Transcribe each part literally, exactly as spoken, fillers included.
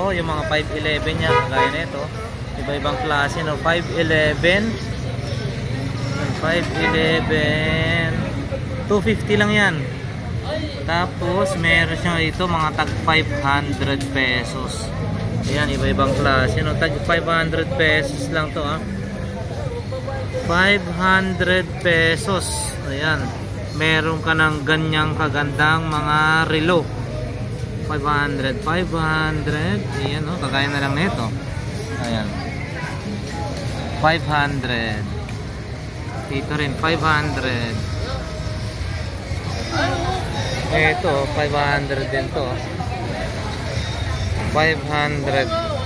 to, yung mga five eleven niya, kagaya nito. Iba-ibang klase, no? five eleven. five eleven. two fifty lang yan. Tapos, meron siya dito mga tag five hundred pesos. Ayan, iba-ibang klase, no? Tag five hundred pesos lang to, ah. five hundred pesos. Ayan. Meron ka ng ganyang kagandang mga relo. five hundred. five hundred. Ayan, no? Kagaya na lang nito. Ayan. five hundred. Dito rin, five hundred. Ito, five hundred din to. five hundred.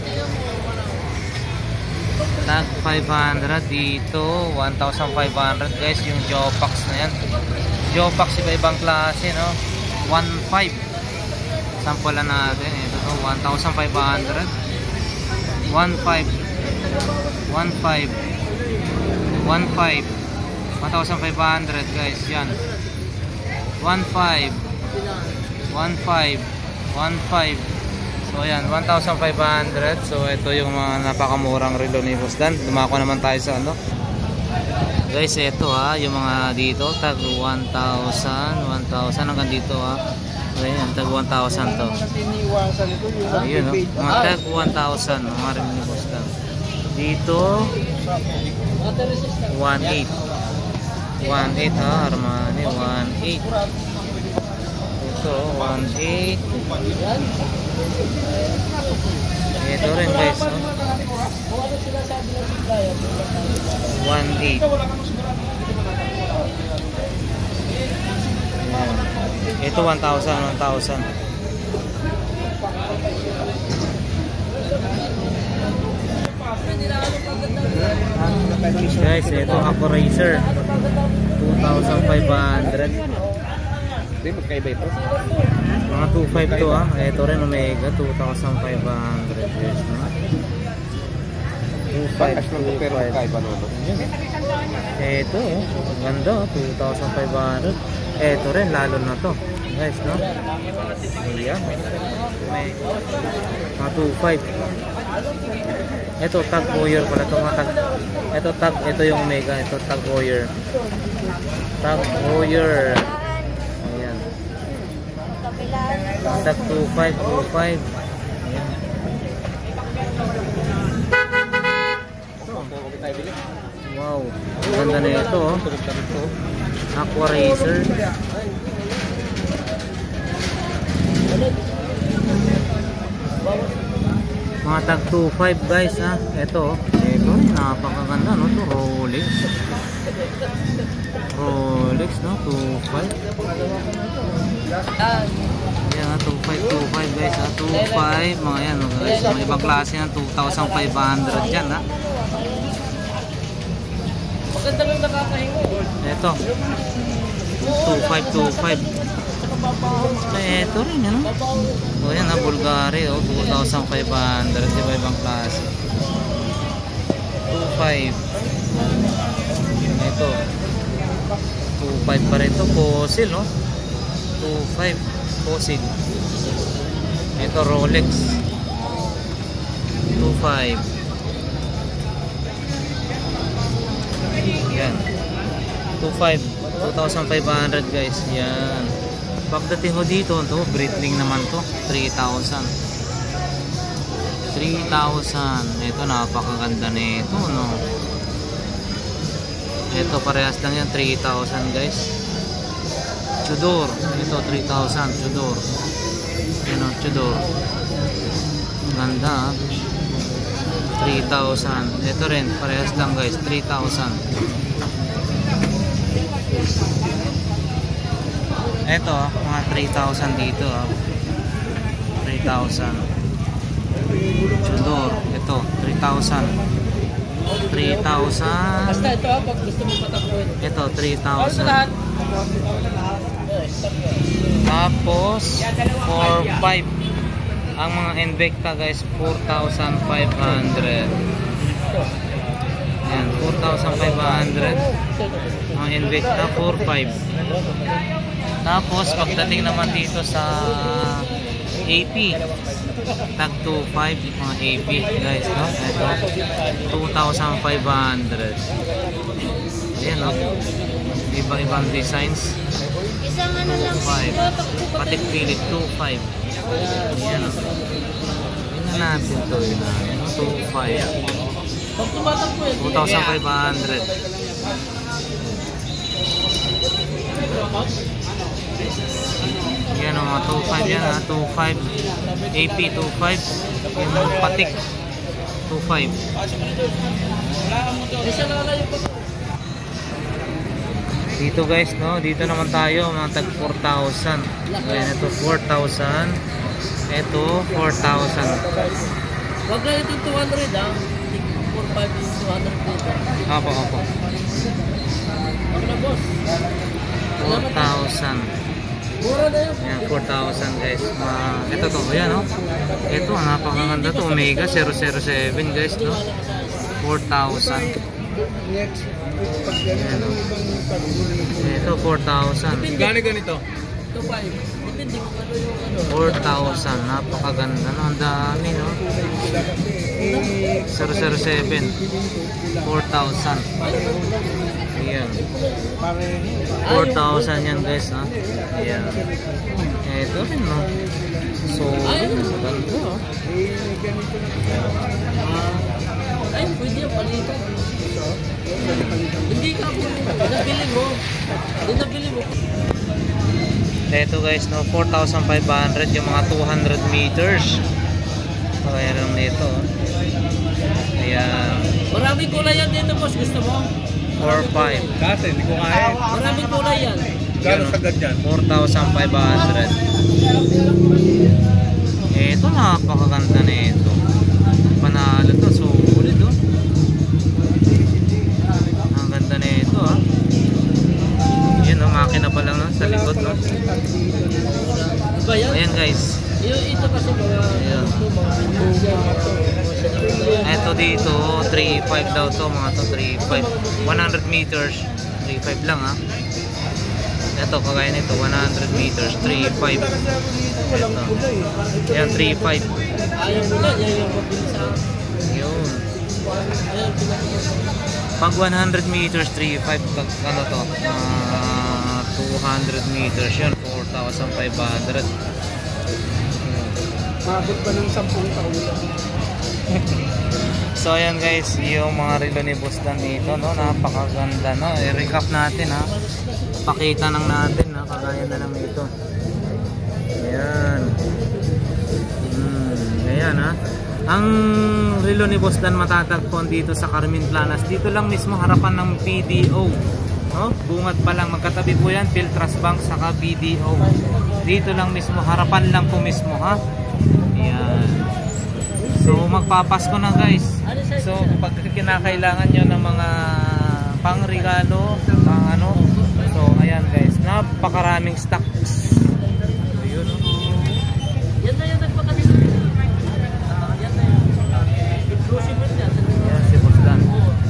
Tag five hundred. Dito, one thousand five hundred guys. Yung Jopax na yan. Jopax iba-ibang klase, no? one five. Sample natin. Ito to, one thousand five hundred. one five. one five. one five. one thousand five hundred guys. Yan. one five. one five. one five. So ayan, one thousand five hundred. So ito yung mga napakamurang relo ni Boss Dan. Dumako naman tayo sa ano. Guys, ito ha, yung mga dito tag one thousand, one thousand hanggang dito ha. Ayan, tag one thousand to. Ayun no, mga tag one thousand, mga relo ni Boss Dan. Dito one eight. one eight ha, Armani one eight. Ito one eight. Ito rin guys, no? one eight. Ayan. Ito one thousand, one thousand. Guys, ito Aqua Racer two thousand five hundred. Hindi, magkaiba ito. Mga two five to ah. Ito rin Omega two thousand five hundred guys, no? two five, two five. Ito oh, ganda oh, two thousand five hundred. Ito rin lalo na to guys, no? Ayan, mga two five. Ito tag Hoyer pala ito, mga tag. Ito tag, ito yung Omega. Ito tag Hoyer. Tag Hoyer. Ayan, tag two five, two five. Ayan. Wow, ang ganda na ito oh. Aqua Racer. Mga tag two five guys ha. Ito, ito napakaganda no, to Rolex. Rolex no, two five. Yan, two five, two five guys ha, two five mga yan guys. Mga ibang klase ng two thousand five hundred dyan ha. Maganda lang nakakahingo. Ito two five, two five. Ito rin yan no. O yan ha, Bulgari oh, two thousand five hundred. Diba ibang klase. two five. Ito two five pa rin ito. Fossil no, two five Fossil. Ito Rolex two five. Yan two five, two thousand five hundred guys. Yan. Pagdating ho dito, to Breitling naman to, three thousand. three thousand. Ito napakaganda nito no. Ito parehas lang yan, three thousand guys. Tudor, ito three thousand, Tudor. Ano, Tudor. Ganda. three thousand. Ito rin parehas lang guys, three thousand. Ito, mga three thousand dito ah. three thousand. Tudor, ito, three thousand. three thousand. Basta ito pag gusto mo patakbuhin. Ito, three thousand. Tapos, four five. Ang mga Invicta guys, four thousand five hundred. Ayan, four thousand five hundred. Mga Invicta, four five. Tapos pagdating naman dito sa A P, Tag two five mga A P guys, no? Ito two thousand five hundred. Ayan, no? Iba-ibang designs. Isang ano lang. two five. Patek Philip two five. Ayan, no? Yun na natin to. Yun na. two five. two thousand five hundred. Yan o, mga two five yan ha. two five. A P two five. Yung Patek two five. Dito guys, no, dito naman tayo mga tag four thousand. Ayan, ito four thousand. Ito four thousand. Wag na ito two hundred ah. four five is two hundred dito. Apo, apo. Wag na boss. four thousand. Mura na yun. Ayan, four thousand guys. Uh, ito to, ayan no. Ito, napakaganda to. Omega zero zero seven guys, no. four thousand. Ayan no. Ito, four thousand. Gani ganito? two five. Depende kung ano yung ano. four thousand. Napakaganda no. Ang dami no. zero zero seven. four thousand. Ayan. four thousand yan guys, ha. Ayan. Ito rin, no. So, ganda, oh. Ay, pwede yung palito. Hindi ka po. Nabili mo. Hindi nabili mo. Ito guys, no. four thousand five hundred yung mga two hundred meters. Kaya lang nito, oh. Ayan. Maraming kulay yan dito, boss. Gusto mo? four five. Kasi hindi ko kaya. Maraming kulay yan. Gano'ng sagad yan? four thousand five hundred. Ito, napakaganda na ito. Panalo to. Sulit, oh. Ang ganda na ito, ah. Yan, oh. Makina pa lang, no? Sa likod, no? Iba yan? Ayan, guys. Yung ito kasi mga... Ayan. Ito dito, three five daw to, mga to, three five. one hundred meters, three five lang, ha. Ito, kagaya nito, one hundred meters, three five. Ito. Ayan, three five. Ayaw mo na, yan yung mabilis sa... Yun. Ayaw pinag- Pag one hundred meters, three five, ano to, uh, two hundred meters, yun, four thousand five hundred. Mabot ba ng sampung taon lang? So ayan guys, yung mga relo ni Boss Dan dito, no, napakaganda, no. I-recap natin, ha. Pakita lang natin, ha, kagaya na lang ito. Ayan. Hmm, ayan, ha. Ang relo ni Boss Dan matatagpuan dito sa Carmen Planas. Dito lang mismo harapan ng P D O, no. Bungad pa lang, magkatabi po yan, Philtras Bank saka P D O. Dito lang mismo, harapan lang po mismo, ha. Ayan. So magpapasko na guys. So pag kinakailangan nyo ng mga pangregalo, pang ano, so ayan guys, napakaraming stocks. So yun, oh. Yan na yan nagpakatid. Yan na yan. Inclusive yan. Ayan si Boss Dan.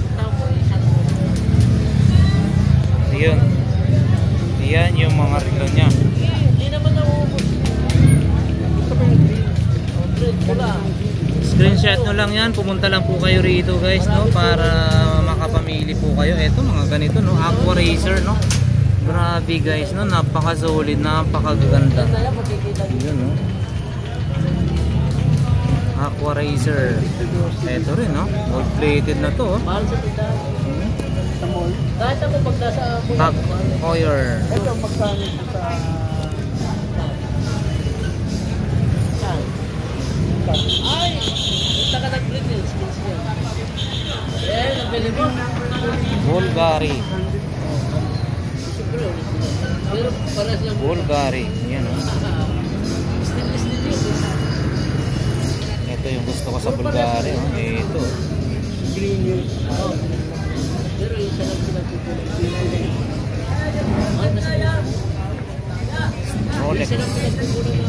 Ayun. Ayan yung mga relo nya. Hindi naman nauubos. Gusto mo yung green? O green, pula. Screenshot nyo lang yan, pumunta lang po kayo rito guys, no, para makapamili po kayo. Eto mga ganito, no, Aqua Racer, no. Grabe guys, no, napaka solid, napakaganda. Yun, no. Aqua Racer. Eto rin, no, gold plated na to, oh. Mahal sa tindahan. Hmm. Sa mall. Kahit ako pag nasa mall. Tag Heuer. Ito magkano sa... Ay! Punta ka nag-green yun. Skins yun. Eh, nabili mo. Bulgari. Siyempre, pero para siyang... Bulgari. Yan, no. Stainless din yun. Ito yung gusto ko sa Bulgari, oh. Ito. Green yun. Oo. Pero isa lang sila pupulong. Ay, nasa yun. Rolex. Isa lang sila pupulong.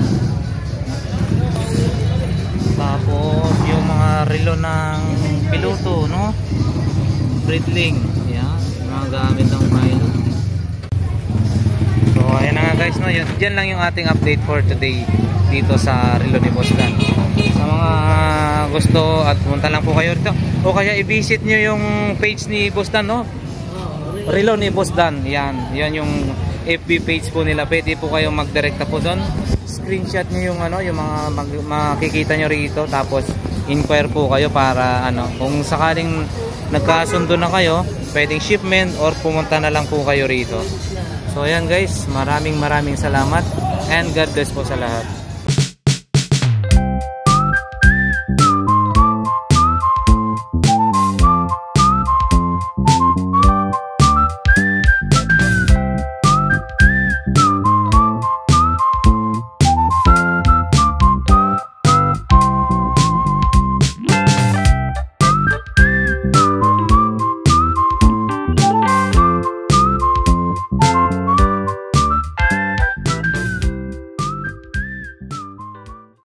Tapos yung mga relo ng piloto, no? Breedling. Yan, mga gamit ng pilot. So ayan na nga guys, no? Yan, dyan lang yung ating update for today. dito sa Relo ni Boss Dan. Sa mga gusto at pumunta lang po kayo dito. O kaya i-visit nyo yung page ni Boss Dan, no? Relo ni Boss Dan. Yan, yan yung F B page po nila. Pwede po kayong mag-direkta po doon. Screenshot nyo yung ano, yung mga mag, makikita nyo rito. Tapos inquire po kayo para ano, kung sakaling nagkasundo na kayo, pwedeng shipment or pumunta na lang po kayo rito. So ayan guys, maraming maraming salamat and God bless po sa lahat.